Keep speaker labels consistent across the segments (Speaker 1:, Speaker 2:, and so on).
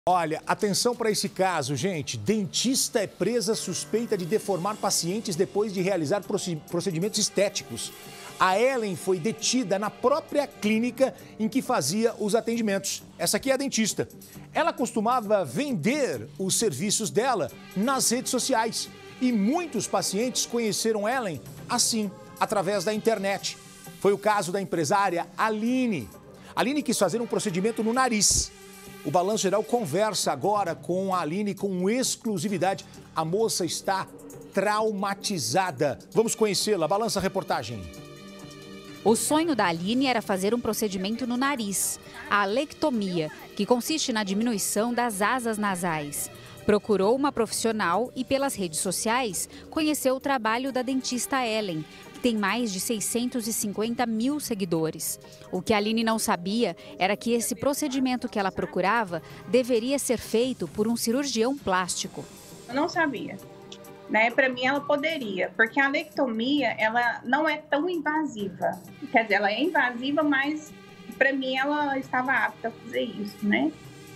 Speaker 1: Olha, atenção para esse caso, gente. Dentista é presa suspeita de deformar pacientes depois de realizar procedimentos estéticos. A Ellen foi detida na própria clínica em que fazia os atendimentos. Essa aqui é a dentista. Ela costumava vender os serviços dela nas redes sociais. E muitos pacientes conheceram Ellen assim, através da internet. Foi o caso da empresária Aline. Aline quis fazer um procedimento no nariz. O Balanço Geral conversa agora com a Aline com exclusividade. A moça está traumatizada. Vamos conhecê-la. Balança a reportagem.
Speaker 2: O sonho da Aline era fazer um procedimento no nariz, a alectomia, que consiste na diminuição das asas nasais. Procurou uma profissional e, pelas redes sociais, conheceu o trabalho da dentista Ellen, que tem mais de 650 mil seguidores. O que a Aline não sabia era que esse procedimento que ela procurava deveria ser feito por um cirurgião plástico.
Speaker 3: Eu não sabia. Para mim, ela poderia, porque a alectomia ela não é tão invasiva. Quer dizer, ela é invasiva, mas para mim ela estava apta a fazer isso, né?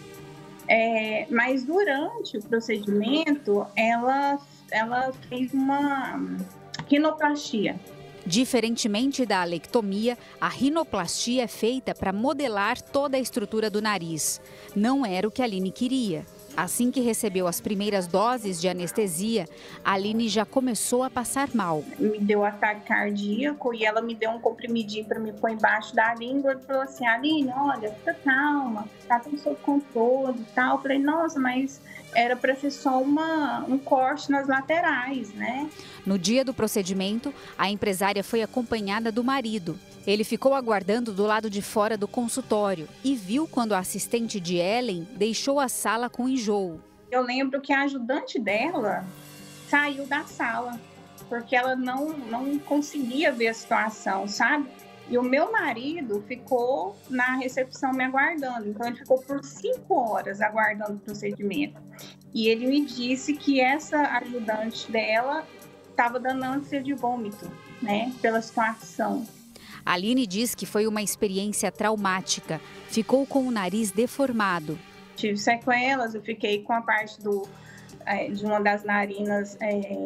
Speaker 3: Mas durante o procedimento, ela fez uma rinoplastia.
Speaker 2: Diferentemente da alectomia, a rinoplastia é feita para modelar toda a estrutura do nariz. Não era o que a Aline queria. Assim que recebeu as primeiras doses de anestesia, a Aline já começou a passar mal.
Speaker 3: Me deu ataque cardíaco e ela me deu um comprimidinho para me pôr embaixo da língua e falou assim: Aline, olha, fica calma, tá tudo sob controle e tal. Eu falei, nossa, mas era para ser só um corte nas laterais, né?
Speaker 2: No dia do procedimento, a empresária foi acompanhada do marido. Ele ficou aguardando do lado de fora do consultório e viu quando a assistente de Ellen deixou a sala com enjoo.
Speaker 3: Eu lembro que a ajudante dela saiu da sala, porque ela não conseguia ver a situação, sabe? E o meu marido ficou na recepção me aguardando. Então, ele ficou por 5 horas aguardando o procedimento. E ele me disse que essa ajudante dela estava dando ânsia de vômito, né? Pela situação.
Speaker 2: A Aline diz que foi uma experiência traumática. Ficou com o nariz deformado.
Speaker 3: Tive sequelas, eu fiquei com a parte de uma das narinas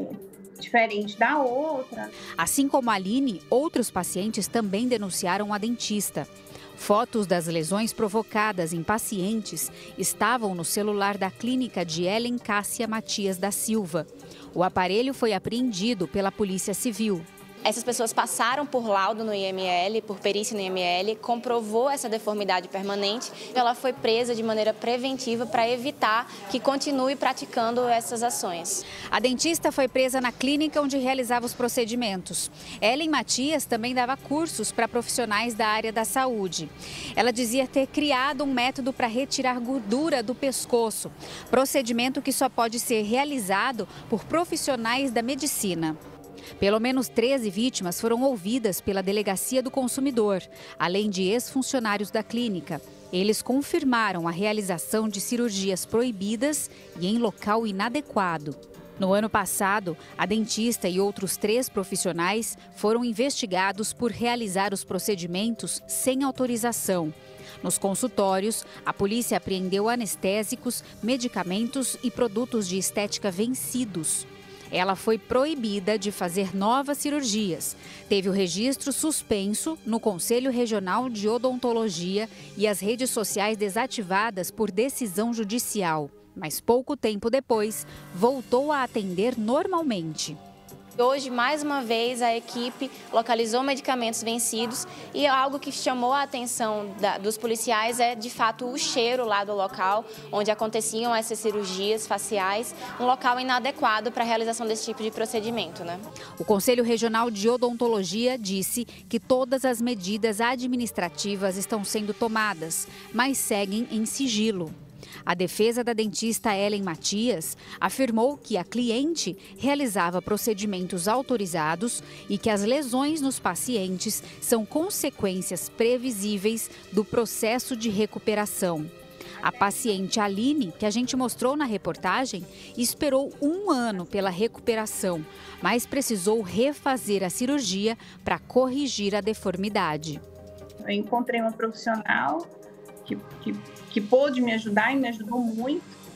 Speaker 3: diferente da outra.
Speaker 2: Assim como a Aline, outros pacientes também denunciaram a dentista. Fotos das lesões provocadas em pacientes estavam no celular da clínica de Ellen Cássia Matias da Silva. O aparelho foi apreendido pela Polícia Civil.
Speaker 4: Essas pessoas passaram por laudo no IML, por perícia no IML, comprovou essa deformidade permanente. Ela foi presa de maneira preventiva para evitar que continue praticando essas ações.
Speaker 2: A dentista foi presa na clínica onde realizava os procedimentos. Ellen Matias também dava cursos para profissionais da área da saúde. Ela dizia ter criado um método para retirar gordura do pescoço, procedimento que só pode ser realizado por profissionais da medicina. Pelo menos 13 vítimas foram ouvidas pela Delegacia do Consumidor, além de ex-funcionários da clínica. Eles confirmaram a realização de cirurgias proibidas e em local inadequado. No ano passado, a dentista e outros 3 profissionais foram investigados por realizar os procedimentos sem autorização. Nos consultórios, a polícia apreendeu anestésicos, medicamentos e produtos de estética vencidos. Ela foi proibida de fazer novas cirurgias. Teve o registro suspenso no Conselho Regional de Odontologia e as redes sociais desativadas por decisão judicial. Mas pouco tempo depois, voltou a atender normalmente.
Speaker 4: Hoje, mais uma vez, a equipe localizou medicamentos vencidos e algo que chamou a atenção dos policiais é, de fato, o cheiro lá do local onde aconteciam essas cirurgias faciais, um local inadequado para a realização desse tipo de procedimento, né?
Speaker 2: O Conselho Regional de Odontologia disse que todas as medidas administrativas estão sendo tomadas, mas seguem em sigilo. A defesa da dentista Ellen Matias afirmou que a cliente realizava procedimentos autorizados e que as lesões nos pacientes são consequências previsíveis do processo de recuperação. A paciente Aline, que a gente mostrou na reportagem, esperou 1 ano pela recuperação, mas precisou refazer a cirurgia para corrigir a deformidade.
Speaker 3: Eu encontrei uma profissional que pôde me ajudar e me ajudou muito.